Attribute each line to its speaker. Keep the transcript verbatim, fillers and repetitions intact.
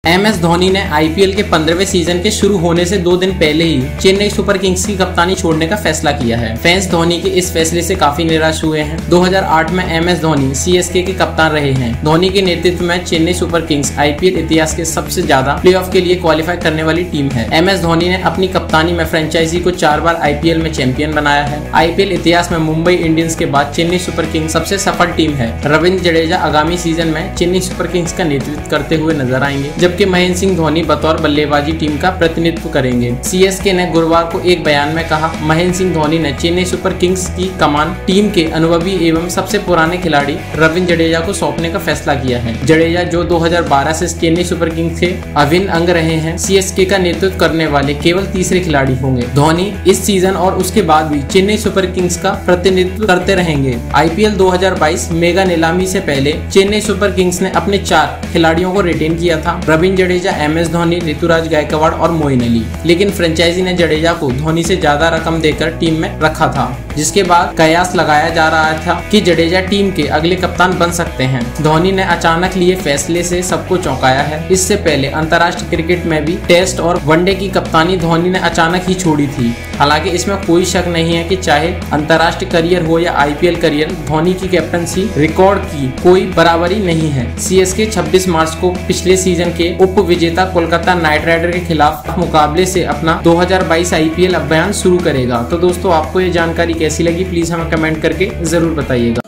Speaker 1: M S Dhoni ने आई P L के पंद्रहवें सीजन के शुरू होने से दो दिन पहले ही चेन्नई सुपर किंग्स की कप्तानी छोड़ने का फैसला किया है। फैंस धोनी के इस फैसले से काफी निराश हुए हैं। दो हज़ार आठ में M S Dhoni C S K के कप्तान रहे हैं। धोनी के नेतृत्व में Chennai Super Kings I P L इतिहास के सबसे ज्यादा प्लेऑफ के लिए क्वालिफाई करने वाली टीम है। एम एस धोनी ने अपनी कप्तानी में फ्रेंचाइजी को चार बार आई पी एल में चैंपियन बनाया है। आई पी एल इतिहास में मुंबई इंडियंस के बाद चेन्नई सुपर किंग्स सबसे सफल टीम है। रविंद्र जडेजा आगामी सीजन में चेन्नई सुपर किंग्स का नेतृत्व करते हुए नजर आएंगे, जबकि महेंद्र सिंह धोनी बतौर बल्लेबाजी टीम का प्रतिनिधित्व करेंगे। सी एस के ने गुरुवार को एक बयान में कहा, महेंद्र सिंह धोनी ने चेन्नई सुपर किंग्स की कमान टीम के अनुभवी एवं सबसे पुराने खिलाड़ी रविंद्र जडेजा को सौंपने का फैसला किया है। जडेजा जो दो हज़ार बारह से चेन्नई सुपर किंग्स के अभिन्न अंग रहे हैं, सी एस के का नेतृत्व करने वाले केवल तीसरे खिलाड़ी होंगे। धोनी इस सीजन और उसके बाद भी चेन्नई सुपर किंग्स का प्रतिनिधित्व करते रहेंगे। आई पी एल दो हज़ार बाईस मेगा नीलामी से पहले चेन्नई सुपर किंग्स ने अपने चार खिलाड़ियों को रिटेन किया था, रविंद्र जडेजा, एम एस धोनी, ऋतुराज गायकवाड़ और मोइन अली। लेकिन फ्रेंचाइजी ने जडेजा को धोनी से ज्यादा रकम देकर टीम में रखा था, जिसके बाद कयास लगाया जा रहा था कि जडेजा टीम के अगले कप्तान बन सकते हैं। धोनी ने अचानक लिए फैसले से सबको चौंकाया है। इससे पहले अंतर्राष्ट्रीय क्रिकेट में भी टेस्ट और वनडे की कप्तानी धोनी ने अचानक ही छोड़ी थी। हालांकि इसमें कोई शक नहीं है कि चाहे अंतर्राष्ट्रीय करियर हो या I P L career, Dhoni की कैप्टनसी रिकॉर्ड की कोई बराबरी नहीं है। सी एस के छब्बीस मार्च को पिछले सीजन के उप विजेता कोलकाता नाइट राइडर के खिलाफ मुकाबले से अपना दो हज़ार बाईस आई पी एल अभियान शुरू करेगा। तो दोस्तों, आपको ये जानकारी कैसी लगी, प्लीज हमें कमेंट करके जरूर बताइएगा।